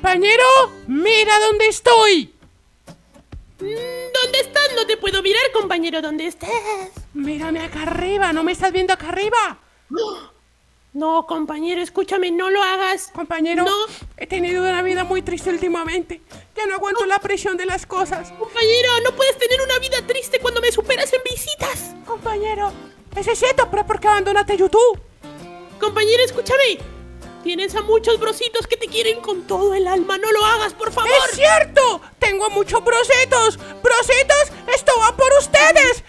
Compañero, mira dónde estoy. ¿Dónde estás? No te puedo mirar, compañero. ¿Dónde estás? Mírame acá arriba, ¿no me estás viendo acá arriba? No, compañero, escúchame, no lo hagas. Compañero, no. He tenido una vida muy triste últimamente. Ya no aguanto la presión de las cosas. Compañero, no puedes tener una vida triste cuando me superas en visitas. Compañero, eso es cierto, pero ¿por qué abandonaste YouTube? Compañero, escúchame. Tienes a muchos brositos que te quieren con todo el alma. No lo hagas, por favor. ¡Es cierto! ¡Tengo muchos brosetos! ¡Brosetos! ¡Esto va por ustedes!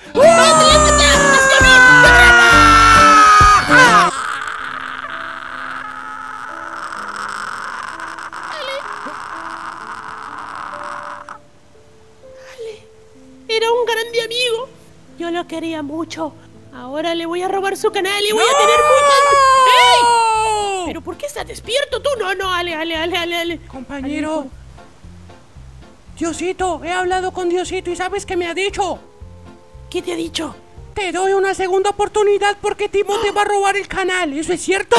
Era un grande amigo. Yo lo quería mucho. Ahora le voy a robar su canal y voy a tener muchas... ¡Ey! ¿Pero por qué estás despierto tú? No, Ale. Compañero. Diosito, he hablado con Diosito y ¿sabes qué me ha dicho? ¿Qué te ha dicho? Te doy una segunda oportunidad porque Timo te va a robar el canal. ¿Eso es cierto?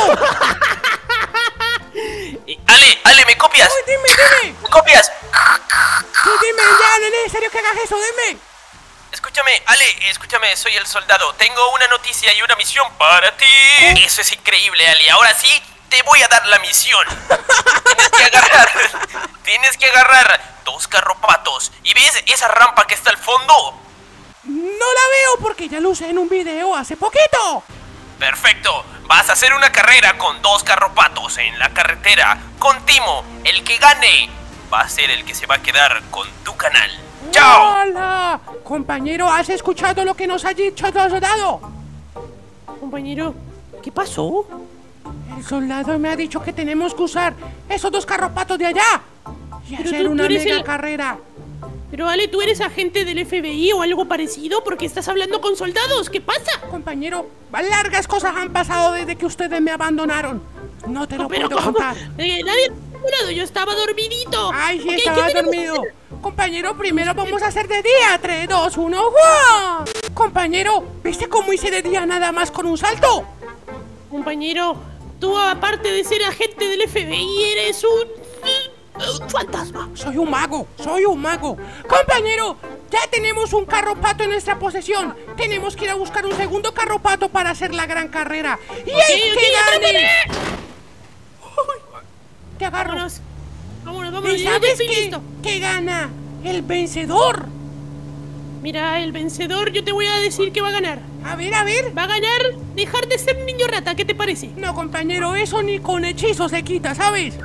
Ale, ¿me copias? ¡Uy, dime! ¿Me copias? Sí, dime, ya, nene, ¿en serio que hagas eso? Dime. Escúchame, soy el soldado. Tengo una noticia y una misión para ti. Eso es increíble, Ale. Ahora sí, te voy a dar la misión. Tienes que agarrar 2 carropatos. ¿Y ves esa rampa que está al fondo? No la veo porque ya lo usé en un video hace poquito. Perfecto. Vas a hacer una carrera con 2 carropatos en la carretera con Timo. El que gane va a ser el que se va a quedar con tu canal. ¡Chao! ¡Hola! Compañero, ¿has escuchado lo que nos ha dicho el soldado? Compañero, ¿qué pasó? El soldado me ha dicho que tenemos que usar esos 2 carropatos de allá y Pero hacer tú una eres mega carrera. Pero Ale, ¿tú eres agente del FBI o algo parecido? Porque estás hablando con soldados. ¿Qué pasa? Compañero, largas cosas han pasado desde que ustedes me abandonaron. No te lo puedo contar. Nadie me ha abandonado, yo estaba dormidito. Ay, sí, Ok, estaba ¿qué tenemos dormido. que hacer? Compañero, primero vamos a hacer de día. 3, 2, 1, ¡guau! Compañero, ¿viste cómo hice de día nada más con un salto? Compañero, tú aparte de ser agente del FBI, eres un fantasma. Soy un mago. Compañero, ya tenemos un carropato en nuestra posesión. Tenemos que ir a buscar un segundo carropato para hacer la gran carrera. ¡Y el que gane! Te agarro. Vámonos, ¿Y yo ya sabes estoy listo. qué gana? El vencedor. Mira, el vencedor, yo te voy a decir que va a ganar. A ver. Va a ganar dejar de ser niño rata, ¿qué te parece? No, compañero, eso ni con hechizos se quita, ¿sabes?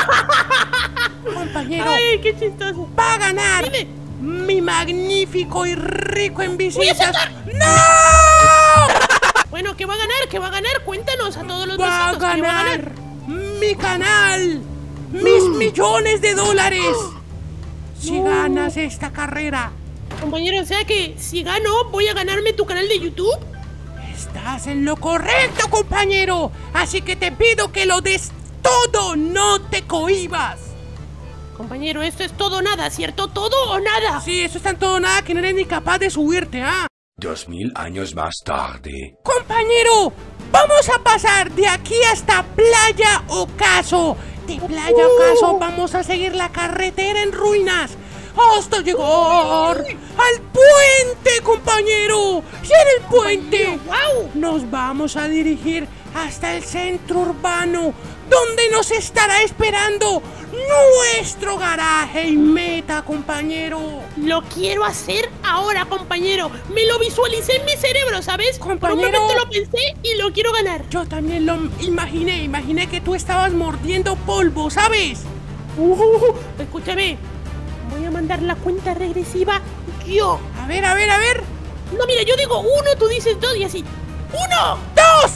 Compañero, Ay, qué chistoso. va a ganar. Dime. Mi magnífico y rico en ¡Voy a visitas. saltar! ¡No! Bueno, ¿qué va a ganar? Cuéntanos a todos los Va a vecinos. ¿Qué va a ganar? ganar mi canal. Mis millones de dólares. Si ganas esta carrera. Compañero, o sea que si gano, voy a ganarme tu canal de YouTube. Estás en lo correcto, compañero. Así que te pido que lo des todo, no te cohibas. Compañero, esto es todo o nada, ¿cierto? ¿Todo o nada? Sí, eso está en todo nada que no eres ni capaz de subirte, ¿ah? 2000 años más tarde. Compañero, vamos a pasar de aquí hasta Playa Ocaso. De Playa Ocaso vamos a seguir la carretera en ruinas hasta llegar al puente, compañero. Y en el puente nos vamos a dirigir hasta el centro urbano, donde nos estará esperando nuestro garaje y meta, compañero. Lo quiero hacer ahora, compañero. Me lo visualicé en mi cerebro, ¿sabes? Compañero. Por un momento lo pensé y lo quiero ganar. Yo también lo imaginé que tú estabas mordiendo polvo, ¿sabes? Escúchame, voy a mandar la cuenta regresiva yo. A ver. No, mira, yo digo 1, tú dices 2 y así. 1, 2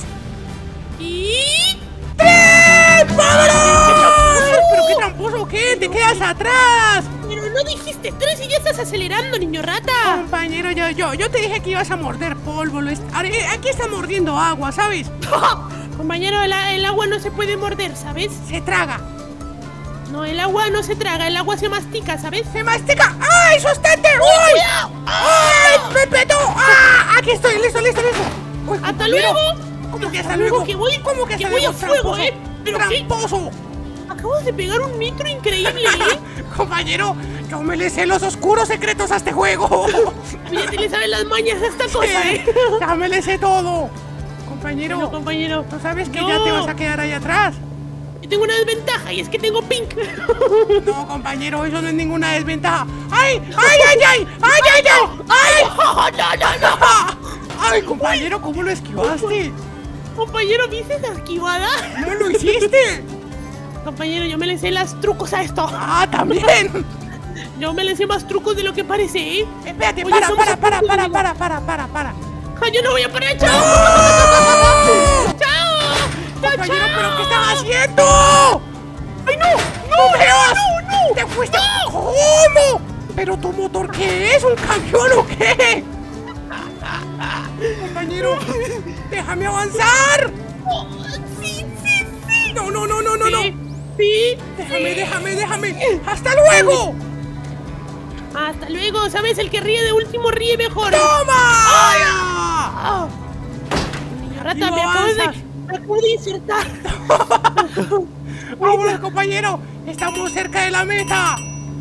y 3. ¡Vámonos! ¿Pero qué tramposo qué? ¡Te quedas atrás! Pero no dijiste 3 y ya estás acelerando, niño rata. Compañero, yo te dije que ibas a morder polvo. Aquí está mordiendo agua, ¿sabes? Compañero, el agua no se puede morder, ¿sabes? Se traga. No, el agua no se traga, el agua se mastica, ¿sabes? ¡Se mastica! ¡Ay, sostente! ¡Uy! ¡Cuidado! ¡Ay, me petó! ¡Ah! Aquí estoy, listo. Uy, ¡Hasta compañero. luego! ¿Cómo que hasta luego? Que voy, ¿Cómo que hasta voy luego, a fuego, tramposo? ¿Pero qué? ¡Tramposo! acabas de pegar un nitro increíble, ¿eh? Compañero, yo me le sé los oscuros secretos a este juego. Ya te le sabes las mañas a esta cosa, ¿eh? Ya me le sé todo. Compañero, No, compañero. ¿tú sabes que No. ya te vas a quedar ahí atrás? Yo tengo una desventaja y es que tengo pink. No, compañero, eso no es ninguna desventaja. ¡Ay! ¡Ay, ay, ay! ¡Ay, ay, ay! ¡Ay! No. ¡Ay, compañero, cómo lo esquivaste! Compañero, ¿viste esa esquivada? ¡No lo hiciste! Compañero, yo me le sé los trucos a esto. ¡Ah, también! Yo me le sé más trucos de lo que parece, ¿eh? Espérate, Oye, somos para. ¡Ah, yo no voy a parar! ¡Chao! ¡Chao! Compañero, ¿pero qué estás haciendo? ¡Ay, no! ¡No me vas! ¡No! ¡Te fuiste! ¿Cómo? ¿Pero tu motor qué es? ¿Un camión o qué? Compañero, déjame avanzar. ¡Sí! No. Sí. Déjame. ¡Hasta luego! Hasta luego, ¿sabes? El que ríe de último ríe mejor. ¡Toma! Ah. Niño rata, No me avanzas. acabo de insertar. ¡Vámonos, compañero! ¡Estamos cerca de la meta!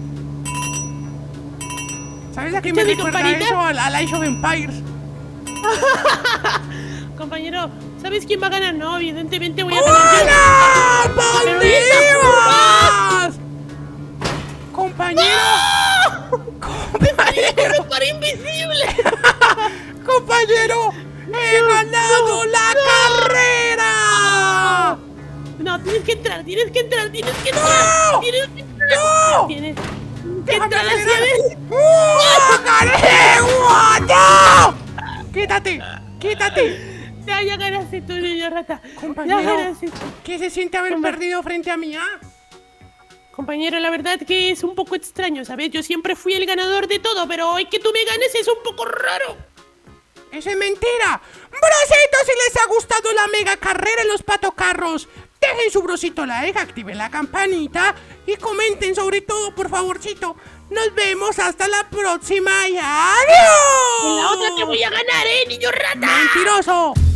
¿Sabes a qué me ¿Escuchas mi recuerda campanita? eso? Al Age of Empires. Compañero, ¿sabes quién va a ganar? No, evidentemente voy a ganar yo. ¡Hola! ¿Pa' Pero dónde esta ibas? ¡Compañero! ¡Compañero! ¡Me paré invisible! ¡Compañero! ¡He ganado la carrera! No, tienes que entrar. ¡No! Tienes que entrar. ¡No! Tienes que ¡Déjame entrar hacia acelerar! adentro. ¡Oh, ¡no! ¡Quítate! Ya ganaste tú, niño rata. Compañero, Ya ganaste tú. ¿qué se siente haber perdido frente a mí, ah? Compañero, la verdad que es un poco extraño, ¿sabes? Yo siempre fui el ganador de todo, pero hoy que tú me ganes es un poco raro. ¡Eso es mentira! ¡Brositos, si les ha gustado la mega carrera en los patocarros! Dejen su brosito like, activen la campanita y comenten sobre todo, por favorcito. Nos vemos hasta la próxima y adiós. En la otra te voy a ganar, niño rata. ¡Mentiroso!